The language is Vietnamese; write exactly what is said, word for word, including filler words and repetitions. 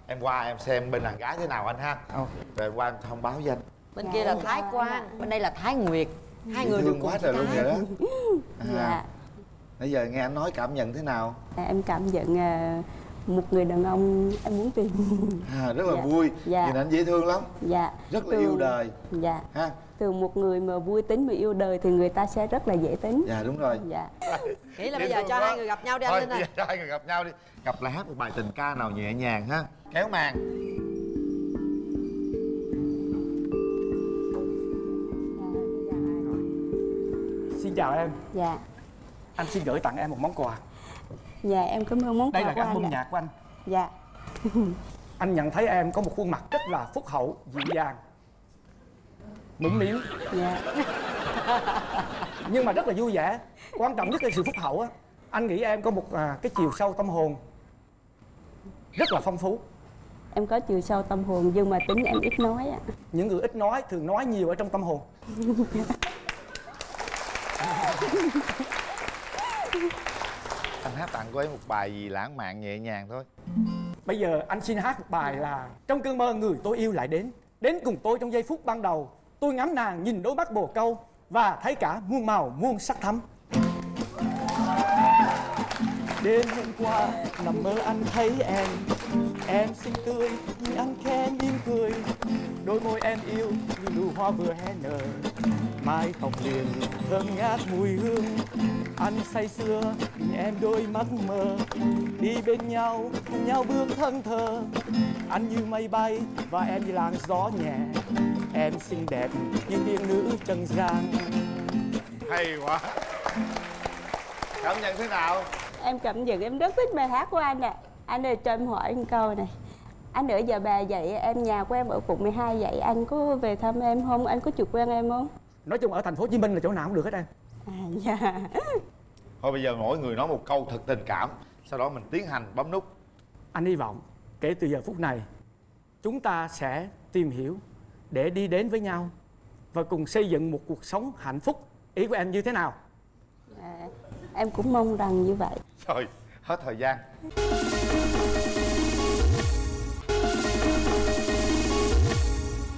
em qua em xem bên đàn gái thế nào anh ha. Ồ. Rồi qua em thông báo với anh. Bên kia là Thái Quang, bên đây là Thái Nguyệt. Hai người được cùng quá trời luôn vậy đó. À, Dạ. nãy giờ nghe anh nói cảm nhận thế nào? À, em cảm nhận à, một người đàn ông em muốn tìm. À, rất là Dạ. vui. Dạ. Nhìn anh dễ thương lắm. Dạ. Rất là Từ- yêu đời. Dạ. Ha. Từ một người mà vui tính mà yêu đời thì người ta sẽ rất là dễ tính. Dạ đúng rồi. Dạ. Nghĩ là Dễ bây giờ thương cho quá. hai người gặp nhau đi anh Thôi, Linh ơi. bây giờ cho hai người gặp nhau đi. Gặp lại hát một bài tình ca nào nhẹ nhàng ha. Kéo màn. Xin chào em. Dạ. Anh xin gửi tặng em một món quà. Dạ em cảm ơn món Đây quà là của anh album ạ. nhạc của anh. Dạ. Anh nhận thấy em có một khuôn mặt rất là phúc hậu, dịu dàng, mũm mĩm, Dạ. nhưng mà rất là vui vẻ. Quan trọng nhất là sự phúc hậu á. Anh nghĩ em có một à, cái chiều sâu tâm hồn rất là phong phú. Em có chiều sâu tâm hồn nhưng mà tính em ít nói ạ. Những người ít nói thường nói nhiều ở trong tâm hồn. Anh hát tặng cô ấy một bài gì lãng mạn nhẹ nhàng thôi. Bây giờ anh xin hát một bài là trong cơn mơ người tôi yêu lại đến. Đến cùng tôi trong giây phút ban đầu. Tôi ngắm nàng nhìn đôi mắt bồ câu và thấy cả muôn màu muôn sắc thắm. Đêm hôm qua nằm mơ anh thấy em. Em xinh tươi nhìn anh khẽ mỉm cười. Đôi môi em yêu như nụ hoa vừa hé nở. Mái tóc liền thơm ngát mùi hương. Anh say sưa nhìn em đôi mắt mơ. Đi bên nhau cùng nhau bước thân thờ. Anh như mây bay và em như làn gió nhẹ. Em xinh đẹp như tiên nữ trần gian. Hay quá. Cảm nhận thế nào? Em cảm nhận em rất thích bài hát của anh ạ. Anh ơi cho em hỏi một câu này. Anh ở giờ bà dạy em, nhà của em ở quận mười hai vậy, anh có về thăm em không? Anh có chụp quen em không? Nói chung ở thành phố Hồ Chí Minh là chỗ nào cũng được hết em. À dạ. Thôi bây giờ mỗi người nói một câu thật tình cảm. Sau đó mình tiến hành bấm nút. Anh hy vọng kể từ giờ phút này chúng ta sẽ tìm hiểu để đi đến với nhau và cùng xây dựng một cuộc sống hạnh phúc. Ý của em như thế nào? À, em cũng mong rằng như vậy. Rồi, hết thời gian.